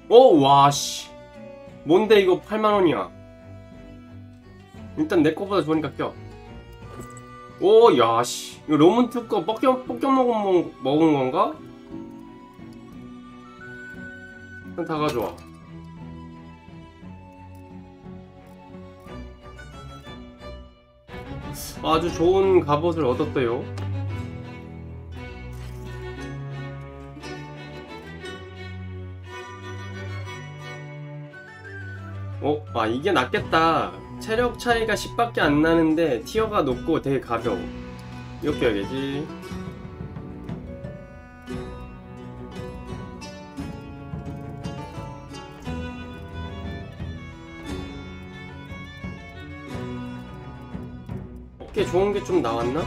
오, 와, 씨. 뭔데 이거 8만원이야. 일단 내 거보다 좋으니까 껴. 오, 야, 씨. 이거 로문트 거 뻑겨 먹은 건가? 일단 다 가져와. 아주 좋은 갑옷을 얻었대요. 아, 이게 낫겠다. 체력 차이가 10밖에 안 나는데 티어가 높고 되게 가벼워. 이거 껴야겠지. 어깨 좋은 게 좀 나왔나?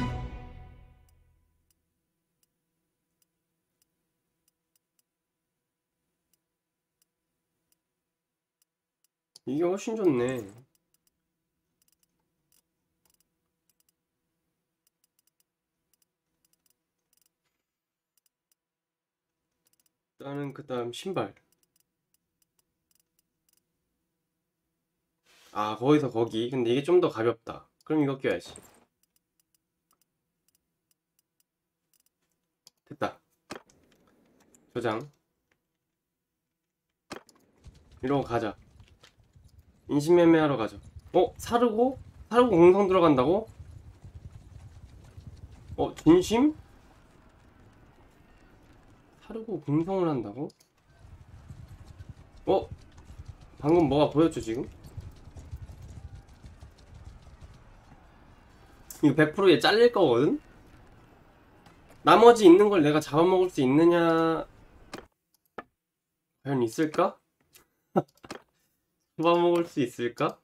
이게 훨씬 좋네. 일단은 그 다음 신발. 아, 거기서 거기. 근데 이게 좀 더 가볍다. 그럼 이거 껴야지. 됐다. 저장. 이러고 가자. 인신매매하러 가자. 사르고? 사르고 공성 들어간다고? 진심? 사르고 공성을 한다고? 방금 뭐가 보였죠 지금? 이거 100%얘 잘릴 거거든? 나머지 있는 걸 내가 잡아먹을 수 있느냐? 과연 있을까? 잡아먹을 수 있을까?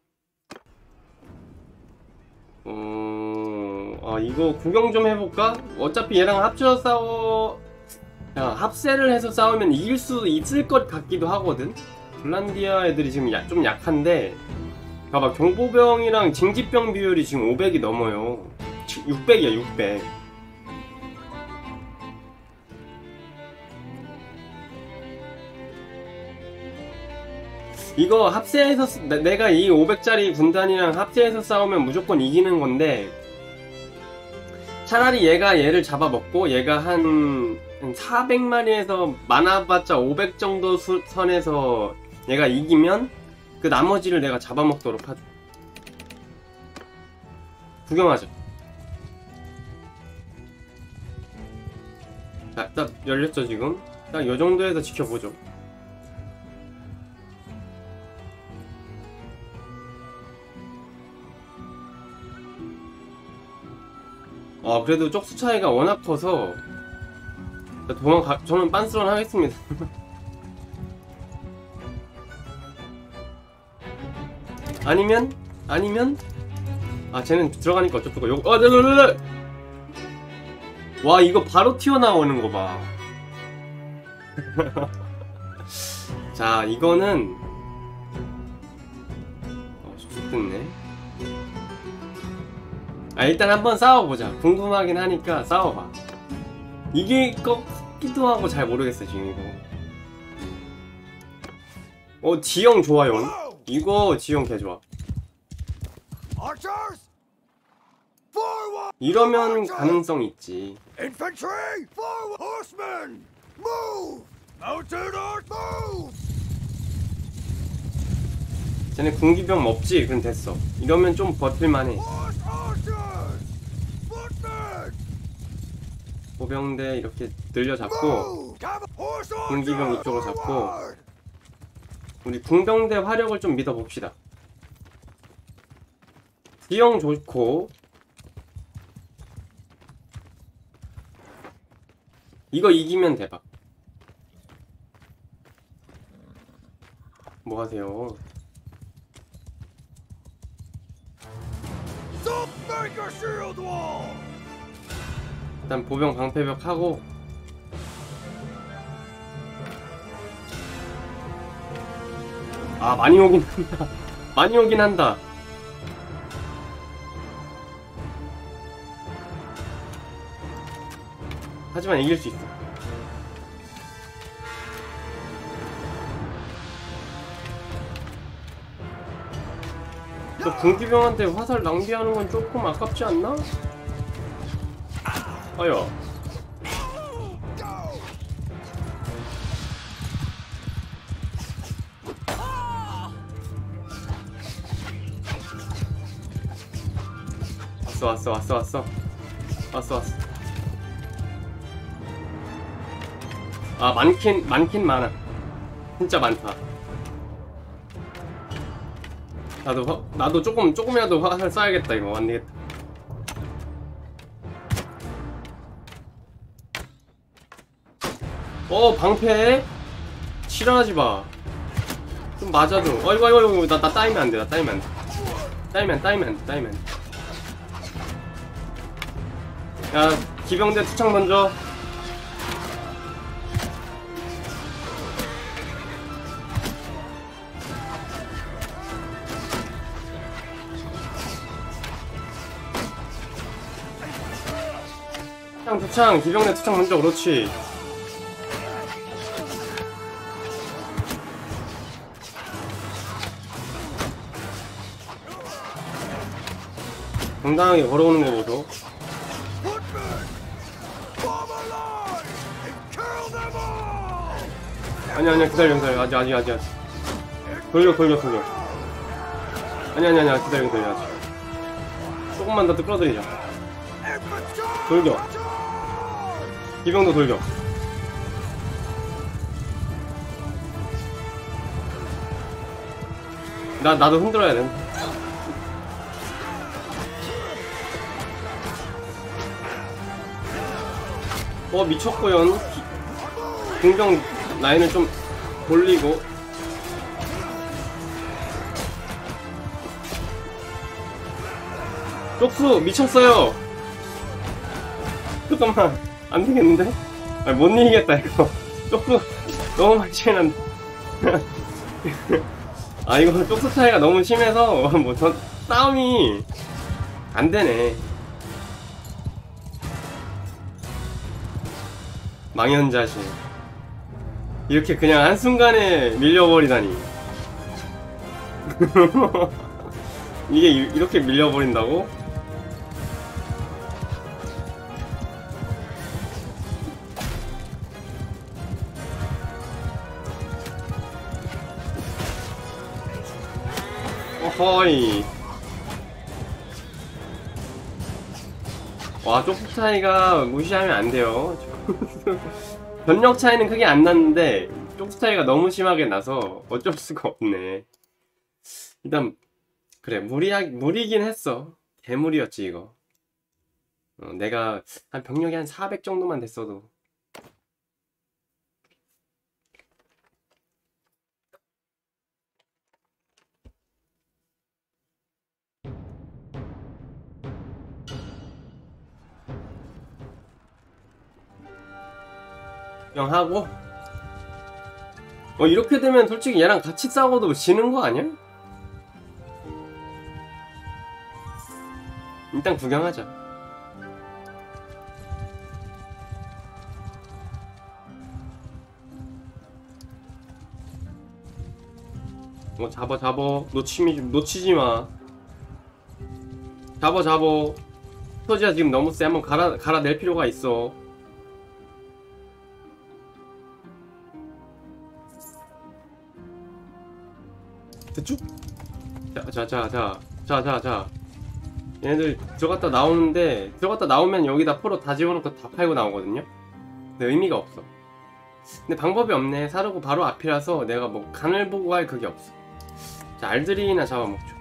이거 구경 좀 해볼까? 어차피 얘랑 합쳐서 합세를 해서 싸우면 이길 수 있을 것 같기도 하거든? 블란디아 애들이 지금 좀 약한데, 봐봐, 경보병이랑 징집병 비율이 지금 500이 넘어요. 600이야, 600. 이거 합세해서, 내가 이 500짜리 군단이랑 합세해서 싸우면 무조건 이기는 건데, 차라리 얘를 잡아먹고, 얘가 한 400마리에서 많아봤자 500 정도 선에서 얘가 이기면, 그 나머지를 내가 잡아먹도록 하죠. 구경하자. 자, 딱 열렸죠 지금? 딱 요정도에서 지켜보죠. 그래도 쪽수 차이가 워낙 커서 저는 빤스런 하겠습니다. 아니면 쟤는 들어가니까 어쩌고 요거 네네네. 와, 이거 바로 튀어나오는 거 봐. 자, 이거는 좋겠네. 일단 한번 싸워보자. 궁금하긴 하니까 싸워봐. 이길 것 같기도 하고 잘 모르겠어 지금 이거. 지형 좋아요. 이거 지형 개좋아. 이러면 가능성 있지. 쟤네 군기병 없지? 그럼 됐어. 이러면 좀 버틸만해. 보병대 이렇게 늘려잡고, 군기병 이쪽으로 잡고, 우리 궁병대 화력을 좀 믿어봅시다. 지형 좋고, 이거 이기면 대박. 뭐 하세요? 일단 보병 방패벽 하고, 많이 오긴 한다. 많이 오긴 한다. 하지만 이길 수 있어. 저 궁기병한테 화살 낭비하는 건 조금 아깝지 않나? 아야. 왔어. 아, 많긴 많아. 진짜 많다. 나도 조금이라도 화살 쏴야겠다. 이거 안 되겠다. 방패? 싫어하지 마. 좀 맞아도. 어이구, 나 따이면 안 돼. 따이면 안 돼. 야, 기병대 투창 던져. 투창, 기병대 투창 먼저. 그렇지. 당당하게 걸어오는 거 보소. 아니야, 기다려. 아직. 돌려. 아니야, 기다려. 아직. 조금만 더 끌어들이자. 돌격. 기병도 돌격. 나도 흔들어야 돼. 미쳤고요. 공정 라인을 좀 돌리고. 쪽수 미쳤어요. 잠깐만, 안 되겠는데? 못 이기겠다 이거. 쪽수 너무 많이 차이난다. 이거 쪽수 차이가 너무 심해서 저 싸움이 안 되네. 망연자실. 이렇게 그냥 한순간에 밀려버리다니. 이게 이렇게 밀려버린다고? 어허이. 와, 쪽수 차이가 무시하면 안 돼요. 전력 차이는 크게 안 났는데 쪽수 차이가 너무 심하게 나서 어쩔 수가 없네. 일단 그래, 무리긴 했어. 개무리였지 이거. 내가 한 병력이 한 400 정도만 됐어도. 하고 이렇게 되면 솔직히 얘랑 같이 싸워도 지는 거 아니야? 일단 구경하자. 잡아. 놓치지 마. 잡아. 터지야 지금 너무 세. 한번 갈아낼 필요가 있어. 대충? 자. 얘네들 들어갔다 나오는데, 들어갔다 나오면 여기다 포로 다 집어넣고 다 팔고 나오거든요? 근데 의미가 없어. 근데 방법이 없네. 사르고 바로 앞이라서 내가 뭐 간을 보고 할 그게 없어. 자, 알드리나 잡아먹죠.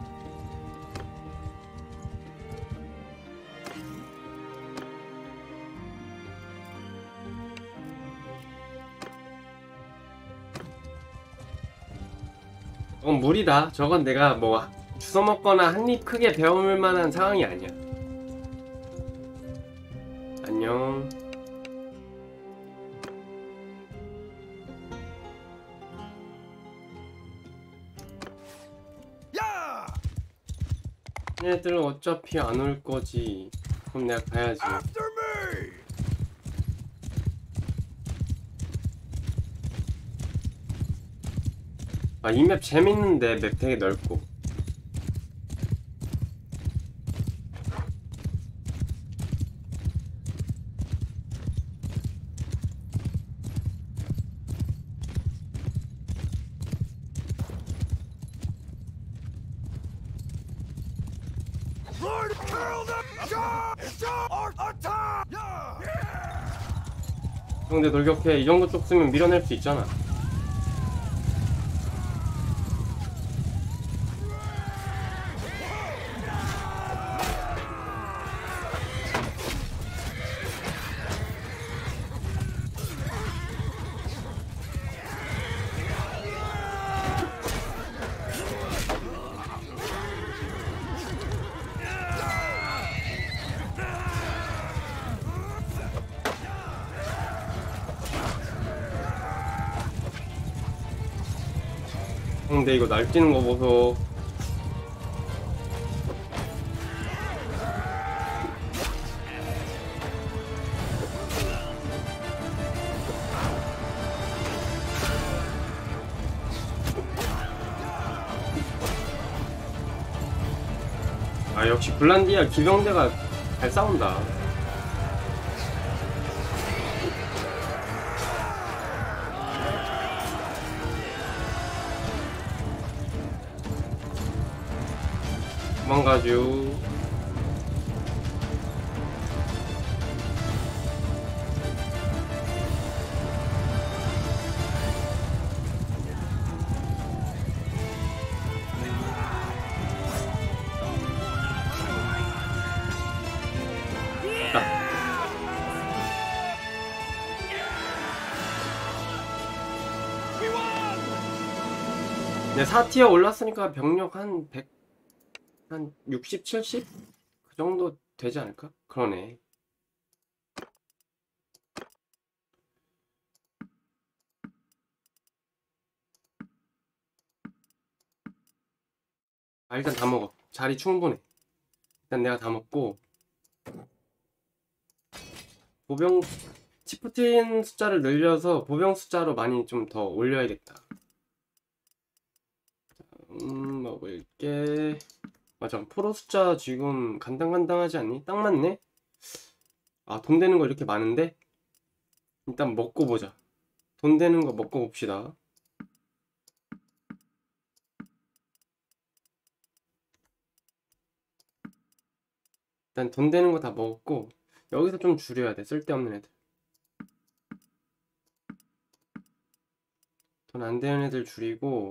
저건 무리다. 저건 내가 뭐 주워먹거나 한입 크게 베어물 만한 상황이 아니야. 안녕. 얘들은 어차피 안 올 거지. 그럼 내가 가야지. 이 맵 재밌는데. 맵 되게 넓고. 상대 돌격해. 이 정도 쪽 쓰면 밀어낼 수 있잖아. 근데 이거 날뛰는 거 보소. 아 역시 블란디아 기병대가 잘 싸운다. 도망가죠. 네, 4티어 올랐으니까 병력 한 100, 한 60, 70? 그 정도 되지 않을까? 그러네. 아, 일단 다 먹어. 자리 충분해. 일단 내가 다 먹고 보병 치프틴 숫자를 늘려서 보병 숫자로 많이 좀 더 올려야겠다. 먹을게. 맞아, 포로 숫자 지금 간당간당하지 않니? 딱 맞네? 아, 돈 되는 거 이렇게 많은데? 일단 먹고 보자. 돈 되는 거 먹고 봅시다. 일단 돈 되는 거 다 먹었고 여기서 좀 줄여야 돼. 쓸데없는 애들. 돈 안 되는 애들 줄이고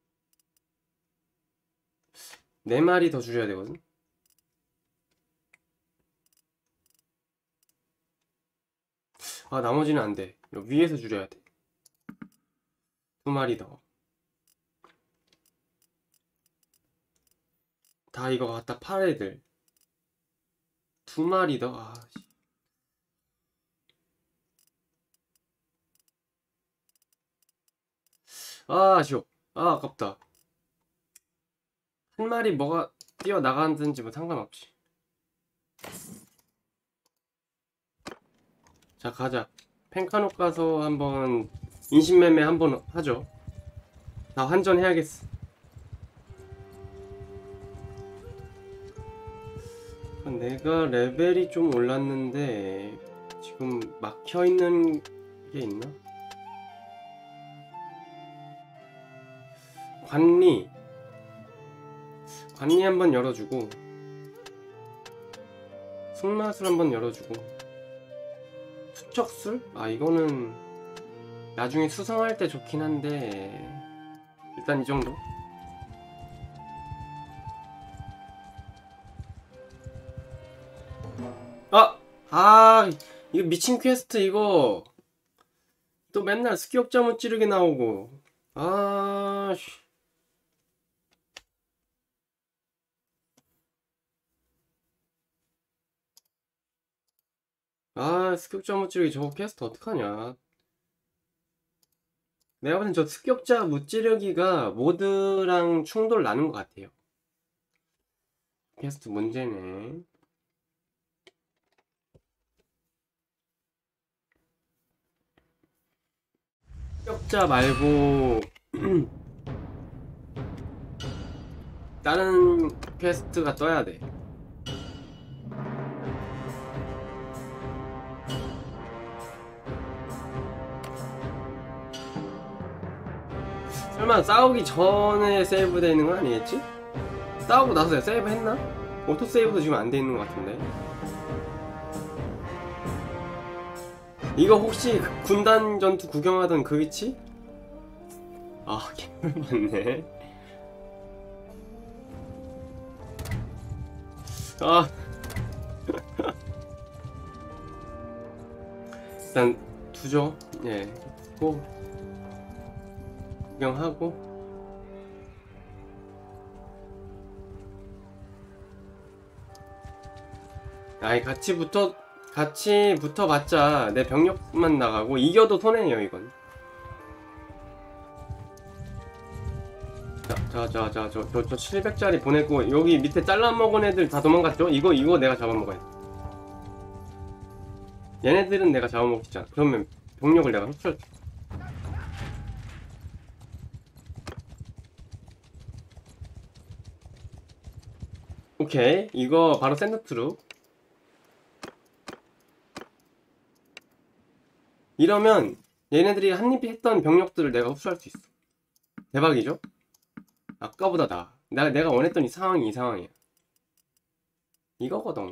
4마리 더 줄여야 되거든. 아, 나머지는 안 돼. 위에서 줄여야 돼. 2마리 더. 다 이거 갖다 팔 애들. 2마리 더. 아, 아쉬워. 아, 아깝다. 한 마리 뭐가 뛰어나가든지 뭐 상관없지. 자, 가자. 펜카노 가서 한번 인신매매 한번 하죠. 나 환전해야겠어. 내가 레벨이 좀 올랐는데 지금 막혀있는 게 있나? 관리 한번 열어주고 승마술 한번 열어주고 수척술? 아, 이거는 나중에 수성할 때 좋긴 한데 일단 이 정도? 이거 미친 퀘스트 이거 또 맨날 습격자 무찌르기 나오고 습격자 무찌르기 저거 퀘스트 어떡하냐. 내가 보기엔 저 습격자 무찌르기가 모드랑 충돌 나는 것 같아요. 퀘스트 문제네. 습격자 말고 다른 퀘스트가 떠야 돼. 설마 싸우기 전에 세이브 되는 건 아니겠지? 싸우고 나서 내가 세이브 했나? 오토세이브도 지금 안 돼 있는 것 같은데. 이거 혹시 군단 전투 구경하던 그 위치? 아, 개물 맞네. 아. 일단 두죠. 예. 고 구경하고. 아이, 같이 붙어봤자 내 병력만 나가고 이겨도 손해예요 이건. 저 700짜리 보내고 여기 밑에 잘라먹은 애들 다 도망갔죠? 이거 내가 잡아먹어야 돼. 얘네들은 내가 잡아먹었잖아. 그러면 병력을 내가 흡수할게. 오케이, 이거 바로 샌드트루. 이러면 얘네들이 한입 했던 병력들을 내가 흡수할 수 있어. 대박이죠? 아까보다 내가 원했던 이 상황이 이 상황이야. 이거거든.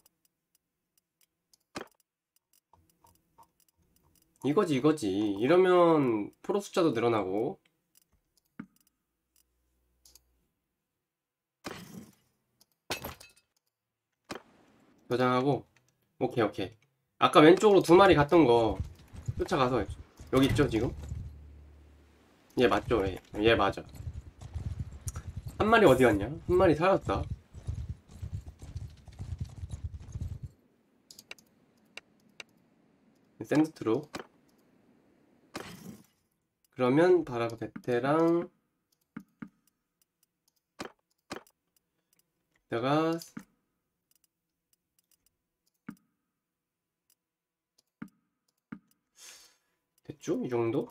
이거지. 이러면 프로 숫자도 늘어나고. 저장하고. 오케이. 아까 왼쪽으로 2마리 갔던 거 쫓아가서 여기 있죠 지금? 얘 맞죠? 얘 맞아. 한 마리 어디 갔냐? 한 마리 살았다. 샌드트로. 그러면 바라그 베테랑 내가 됐죠? 이 정도?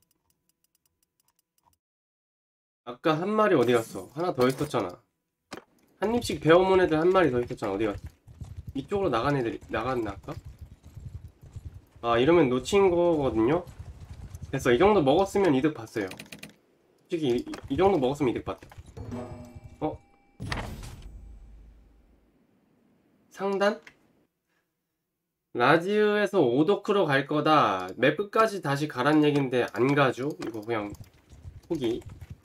아까 한 마리 어디 갔어? 하나 더 있었잖아. 한 입씩 베어몬 애들 한 마리 더 있었잖아. 어디 갔어? 이쪽으로 나간 애들이 나갔나 아까? 아, 이러면 놓친 거거든요? 됐어. 이 정도 먹었으면 이득 봤어요. 솔직히 이 정도 먹었으면 이득 봤다. 어? 상단? 라지우에서 오도크로 갈 거다. 맵 끝까지 다시 가란 얘긴데 안 가죠? 이거 그냥 포기.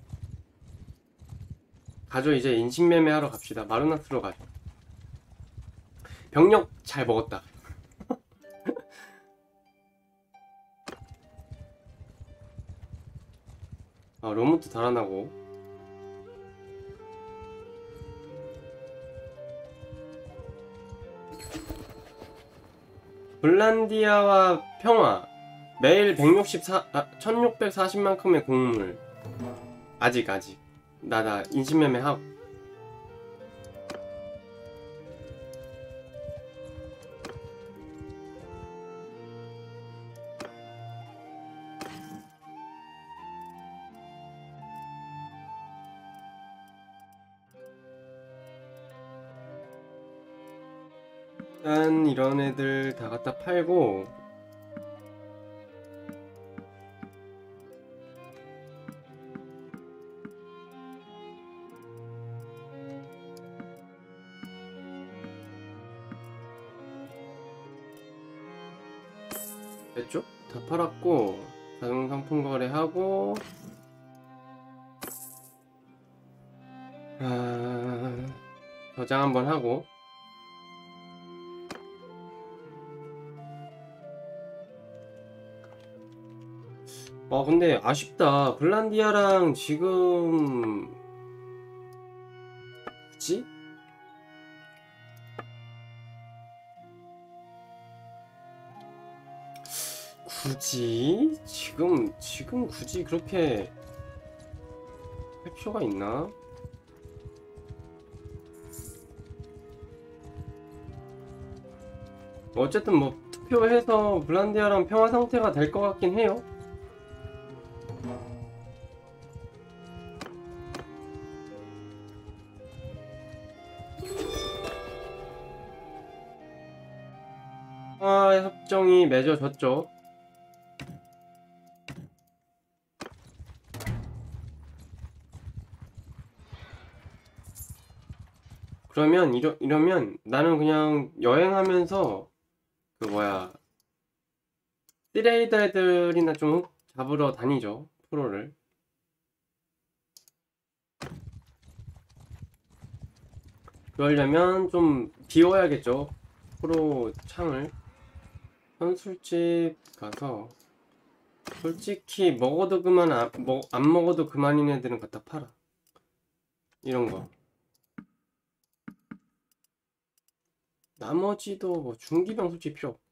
가죠. 이제 인신매매 하러 갑시다. 마르나스로 가죠. 병력 잘 먹었다. 아, 로무트 달아나고. 블란디아와 평화. 매일 1640만큼의 곡물. 아직 나 인신매매 하고. 일단 이런 애들 다 갖다 팔고. 됐죠? 다 팔았고 자동상품 거래하고. 저장 한번 하고. 근데 아쉽다. 블란디아랑 지금 뭐지? 굳이? 지금 굳이 그렇게 할 필요가 있나? 어쨌든 뭐 투표해서 블란디아랑 평화 상태가 될 것 같긴 해요. 평화 협정이 맺어졌죠. 그러면 이러면 나는 그냥 여행하면서 그 뭐야 시레이더 애들이나 좀 잡으러 다니죠. 프로를. 그러려면 좀 비워야겠죠. 프로 창을. 선술집 가서 솔직히 먹어도 그만 안 먹어도 그만인 애들은 갖다 팔아. 이런 거. 나머지도 뭐 중기병 솔직히 필요 없고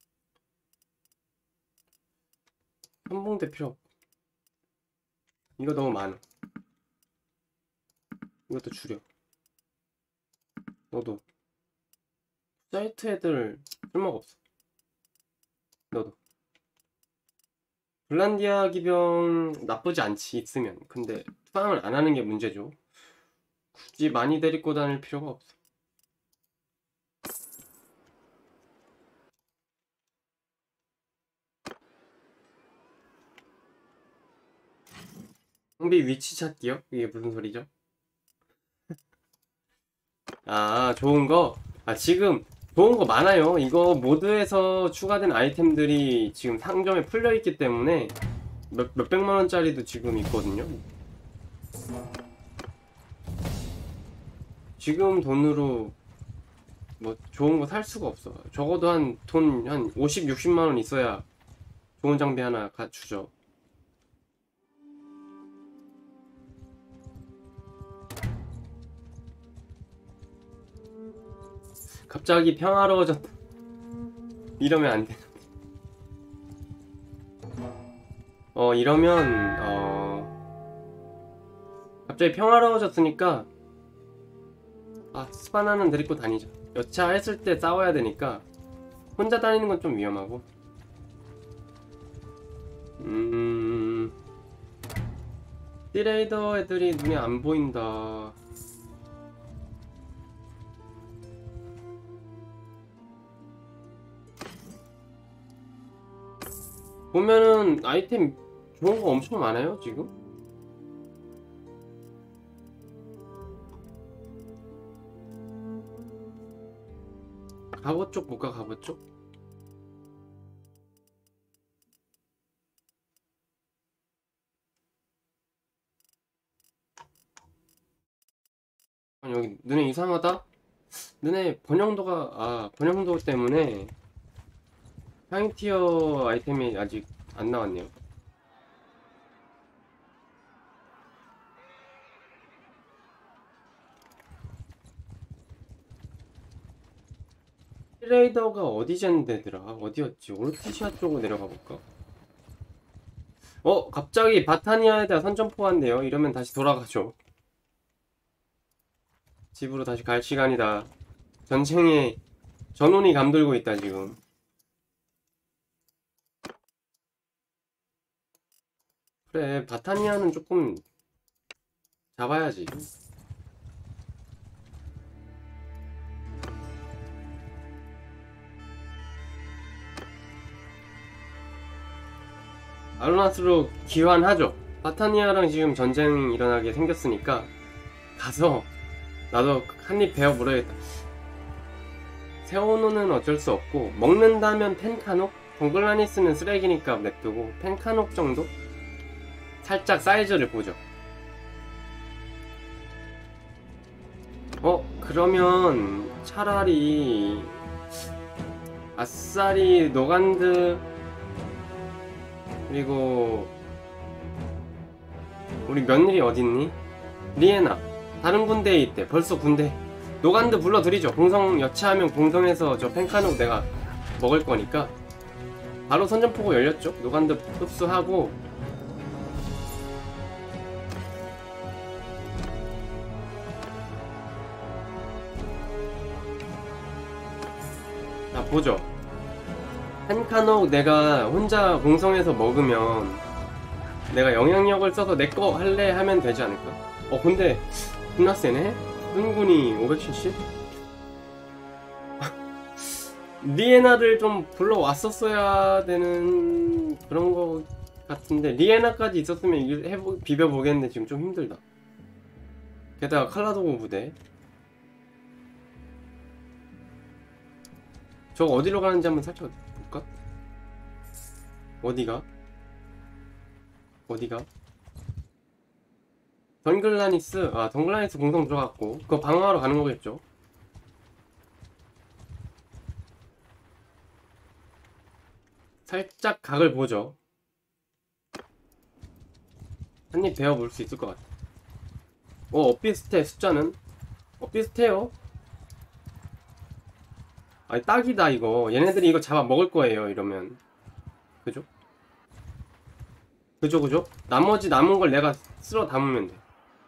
선봉대 필요 없고 이거 너무 많아. 이것도 줄여. 너도 사이트 애들 쓸모가 없어. 너도 블란디아 기병 나쁘지 않지 있으면. 근데 투방을 안 하는 게 문제죠. 굳이 많이 데리고 다닐 필요가 없어. 장비 위치 찾기요? 이게 무슨 소리죠? 아, 좋은 거? 아, 지금 좋은 거 많아요. 이거 모드에서 추가된 아이템들이 지금 상점에 풀려있기 때문에 몇백만 원짜리도 지금 있거든요. 지금 돈으로 뭐 좋은 거 살 수가 없어. 적어도 한 50, 60만 원 있어야 좋은 장비 하나 갖추죠. 갑자기 평화로워졌다. 이러면 안 돼. 이러면 갑자기 평화로워졌으니까 스바나는 데리고 다니자. 여차했을 때 싸워야 되니까 혼자 다니는 건 좀 위험하고. 시레이더 애들이 눈에 안 보인다. 보면은 아이템 좋은 거 엄청 많아요 지금. 갑옷 쪽 볼까? 갑옷 쪽? 아니 여기 눈에 이상하다? 눈에 번영도 때문에 하이 티어 아이템이 아직 안 나왔네요. 트레이더가 어디 젠데더라? 어디였지? 오르티시아 쪽으로 내려가 볼까? 갑자기 바타니아에다 선점포한대요. 이러면 다시 돌아가죠. 집으로 다시 갈 시간이다. 전쟁에 전운이 감돌고 있다 지금. 그래, 바타니아는 조금 잡아야지. 알로나스로 기환하죠. 바타니아랑 지금 전쟁 일어나게 생겼으니까 가서 나도 한입 베어 물어야겠다. 세오노는 어쩔 수 없고, 먹는다면 펜카녹? 동글라니스는 쓰레기니까 냅두고 펜카녹 정도? 살짝 사이즈를 보죠. 그러면 차라리 아싸리 노간드 그리고 우리 며느리 어딨니? 리에나 다른 군대에 있대. 벌써 군대. 노간드 불러드리죠. 공성 여차하면 공성에서 저 펜카녹 내가 먹을 거니까. 바로 선전포고 열렸죠. 노간드 흡수하고 자 보죠. 펜카녹 내가 혼자 공성에서 먹으면 내가 영향력을 써서 내 거 할래 하면 되지 않을까? 근데 존나 세네? 흥군이 570? 리에나를 좀 불러왔었어야 되는 그런 거 같은데 리에나까지 있었으면 비벼보겠는데 지금 좀 힘들다. 게다가 칼라도고 부대 저거 어디로 가는지 한번 살짝 볼까? 어디가? 덩글라니스. 아, 덩글라니스 공성 들어갔고 그거 방어하러 가는 거겠죠. 살짝 각을 보죠. 한입 베어볼 수 있을 것 같아. 엇비슷해. 숫자는 엇비슷해요. 아니 딱이다 이거. 얘네들이 이거 잡아 먹을 거예요 이러면. 그죠? 나머지 남은 걸 내가 쓸어 담으면 돼.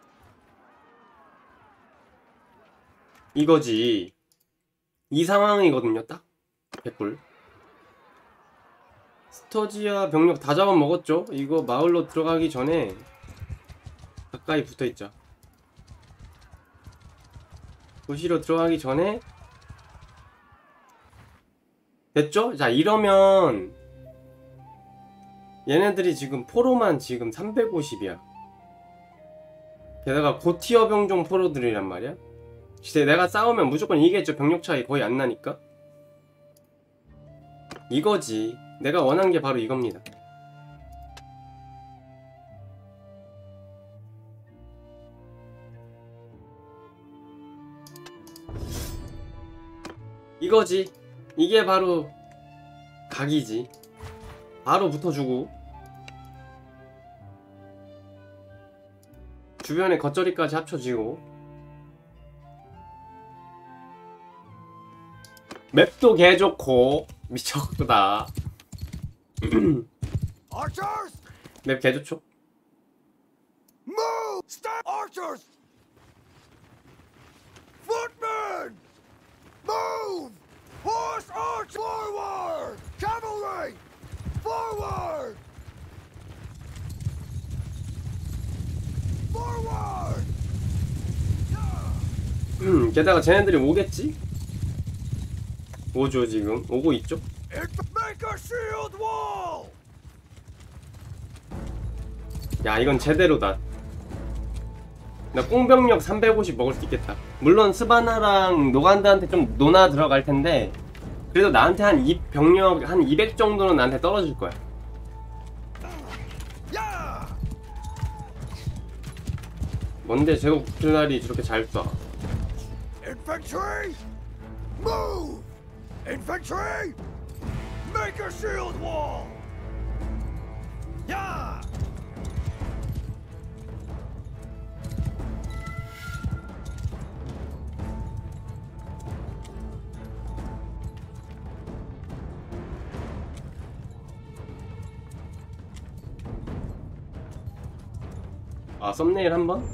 이거지. 이 상황이거든요 딱. 개꿀. 스터지아 병력 다 잡아먹었죠? 이거 마을로 들어가기 전에 가까이 붙어있자. 도시로 들어가기 전에 됐죠? 자 이러면 얘네들이 지금 포로만 지금 350이야. 게다가 고티어 병종 포로들이란 말이야. 진짜 내가 싸우면 무조건 이기겠죠. 병력 차이 거의 안 나니까. 이거지. 내가 원한 게 바로 이겁니다. 이거지. 이게 바로 각이지. 바로 붙어주고 주변에 겉절이까지 합쳐지고 맵도 개좋고 미쳤구나. 맵 개좋죠? Move! Stop! Archers! Footmen! Move! Horse arch forward! Cavalry! Forward! Forward! 게다가 쟤네들이 오겠지? 오죠 지금. 오고 있죠? Make a shield wall! 야 이건 제대로다. 나 꽁병력 350 먹을 수 있겠다. 물론 스바나랑 노간드한테 좀 노나 들어갈 텐데 그래도 나한테 한 병력 한 200 정도는 나한테 떨어질 거야. 뭔데 제국 국들날이 저렇게 잘 쏴. Infantry! Move! Infantry! Make a shield wall! Yeah! 아 썸네일 한번?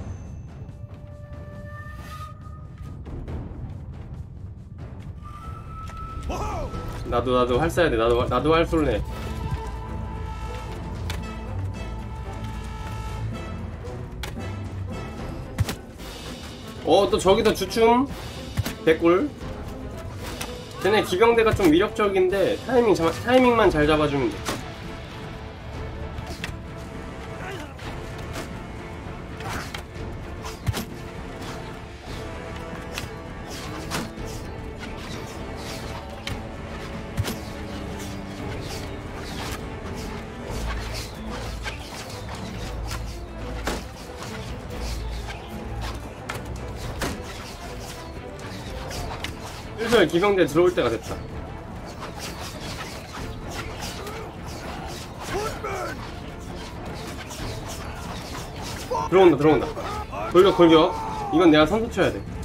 나도 활 쏴야 돼. 나도 활 쏠래. 또 저기도 주춤. 개꿀. 쟤네 기병대가 좀 위력적인데 타이밍만 잘 잡아주면 돼. 슬슬 기병대 들어올 때가 됐다. 들어온다. 돌격. 이건 내가 선수 쳐야 돼.